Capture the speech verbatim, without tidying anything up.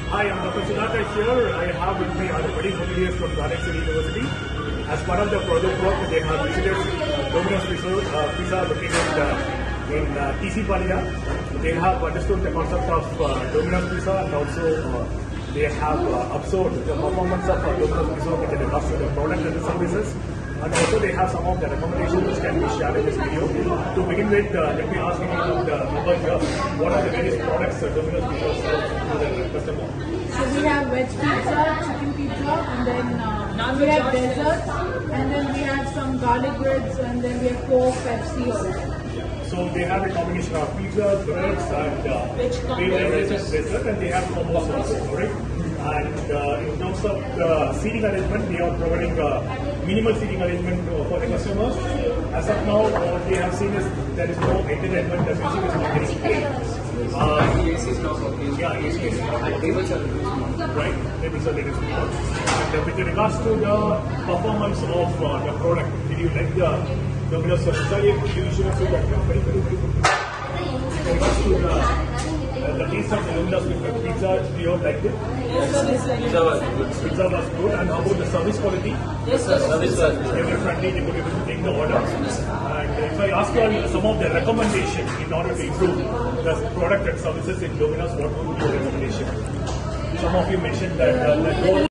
Hi, I'm Doctor Sudhakar here. I have with me other very familiar from Garden City University. As part of the project work, they have visited Dominos Pizza, uh, pizza located uh, in uh, T C Palia. They have understood the concept of uh, Dominos Pizza, and also uh, they have uh, observed the performance of uh, Dominos Pizza with regards to the product and the services. And also they have some of the recommendations which can be shared in this video. To begin with, uh, let me ask you about the number here. What are the various products that Dominos Pizza sells to the customer? So we have veg pizza, chicken pizza, and then uh, we have desserts, and then we have some garlic breads, and then we have Coke, Pepsi also. So they have a combination of pizza, breads, and uh, beverages, dessert, and they have combos also, right? And uh, in terms of the seating arrangement, they are providing uh, minimal seating arrangement uh, for the customers. As of now, what they have seen is there is no entertainment, the music is not very clear. Uh, A C is not working. yeah, A C is not And tables are reduced. right? Tables are little small. And uh, with regards to the performance of uh, the product, did you like the Dominos pizza? You usually see that very, very, very good. With regards to the Uh, the taste of the Dominos pizza, do you like it? Yes, pizza was good. Pizza was good, and how about the service quality? Yes, sir. Service was good. They were friendly, they could able to take the order. And if I ask you some of the recommendations in order to improve the product and services in Dominos, what would be your recommendation? Some of you mentioned that uh, the